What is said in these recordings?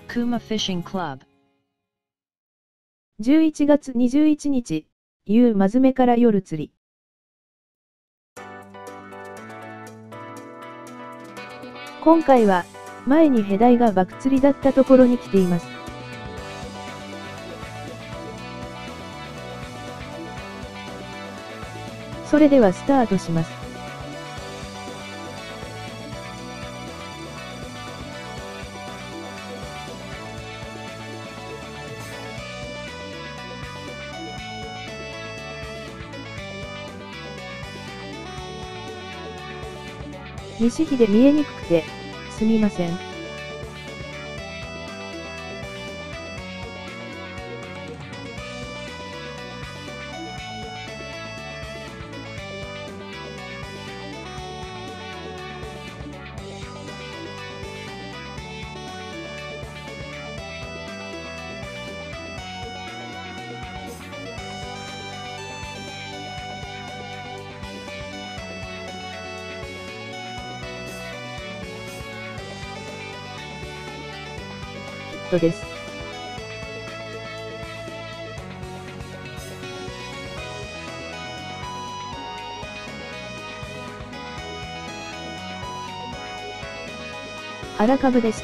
Kuma Fishing Club 11月21日、夕まずめから夜釣り。今回は、前にヘダイが爆釣りだったところに来ています。それではスタートします。西日で見えにくくて、すみません。です。荒株でした。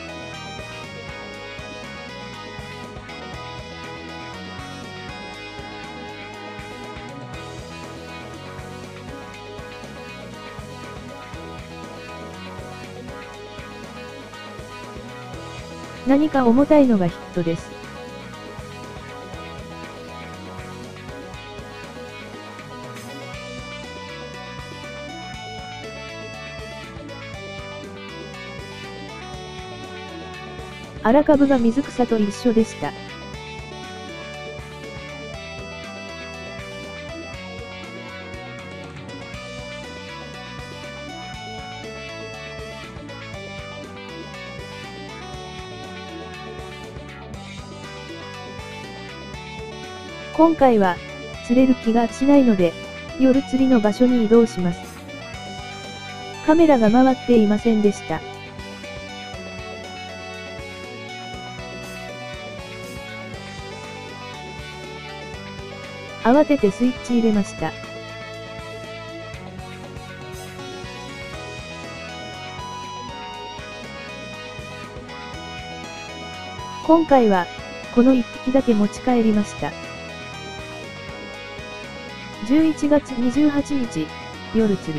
何か重たいのがヒットです。荒株が水草と一緒でした。今回は、釣れる気がしないので、夜釣りの場所に移動します。カメラが回っていませんでした。慌ててスイッチ入れました。今回は、この1匹だけ持ち帰りました。11月28日、夜釣り。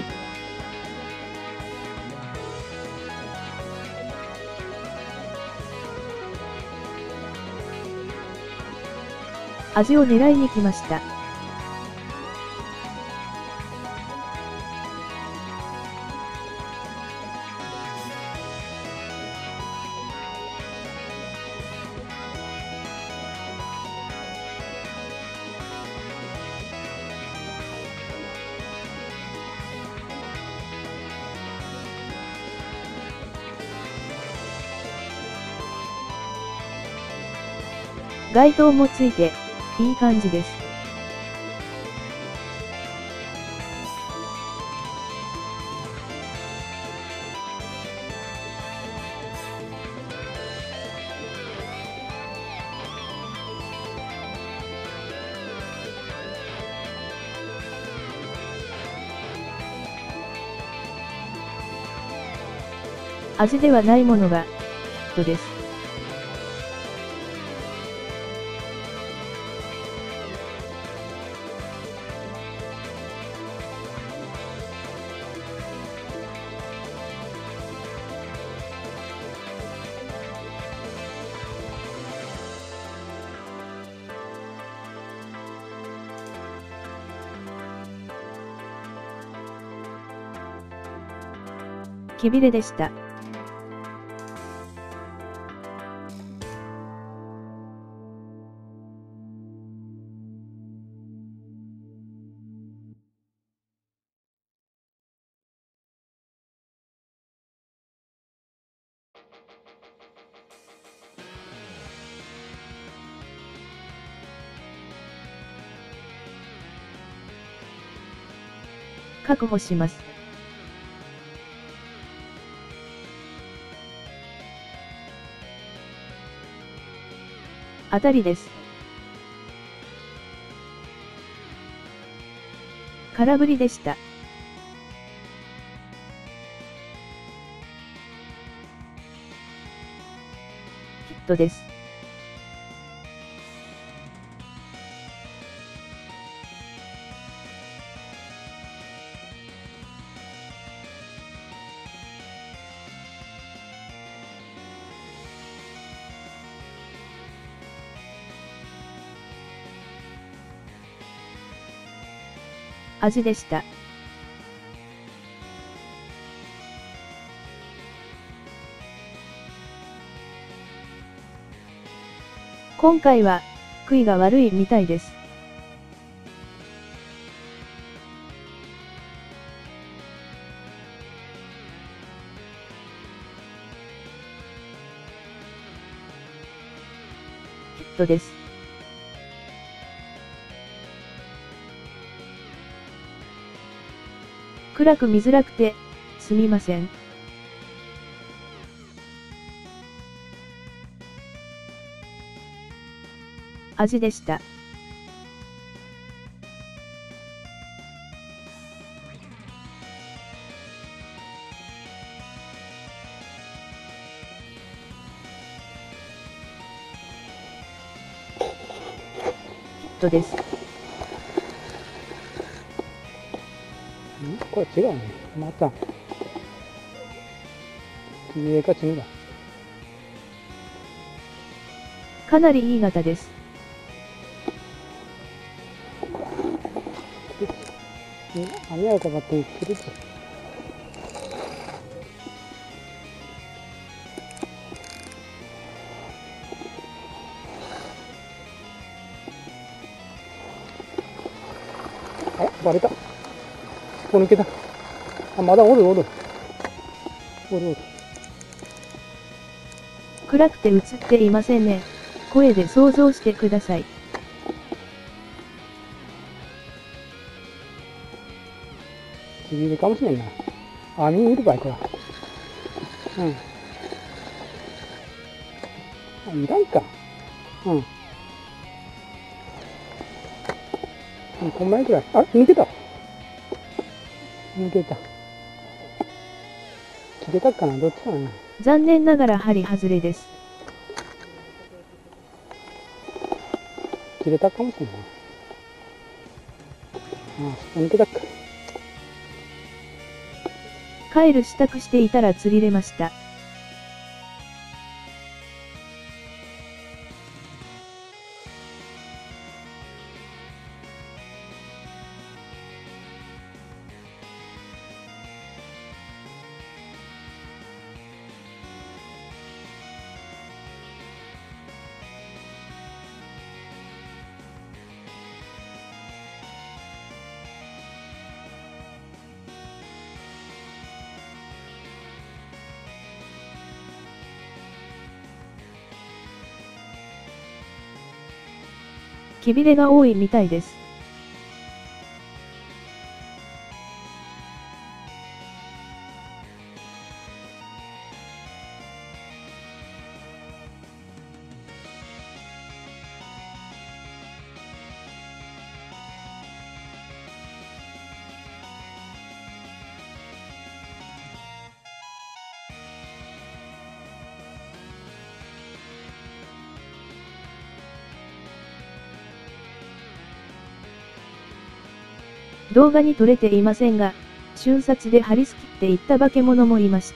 味を狙いに来ました。街灯もついて、いい感じです。味ではないものが、ヒットです。きびれでした。確保します。 当たりです。空振りでした。ヒットです。味でした。今回は、悔いが悪いみたいです。ヒットです。暗く見づらくて、すみません。味でした。ヒットです。 これ違うね。また。上か違うだ。 かなりいい型です。 雨がかかってくると。あ、バレた。ここ抜けた。あ、まだおる。 暗くて映っていませんね。声で想像してください。 ちぎりかもしれんな。あ、見にいる場合、これ。うん。あ、いらんか。うん。こんまいくらい。あ、抜けた。切れたかな、どっちかな。 残念ながら針外れです。 切れたかもしれない。あ、抜けたか。 帰る支度していたら釣りれました。きびれが多いみたいです。動画に撮れていませんが、瞬殺で張り付きっていった化け物もいました。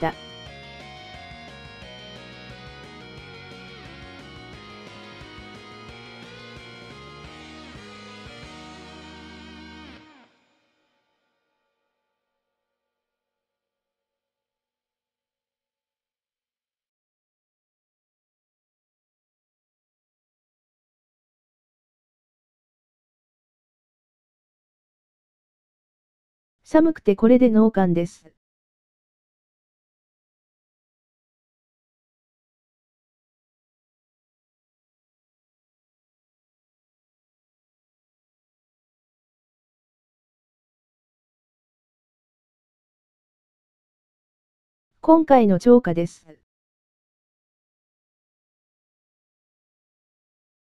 寒くてこれで脳幹です。今回の釣果です。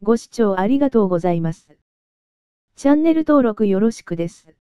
ご視聴ありがとうございます。チャンネル登録よろしくです。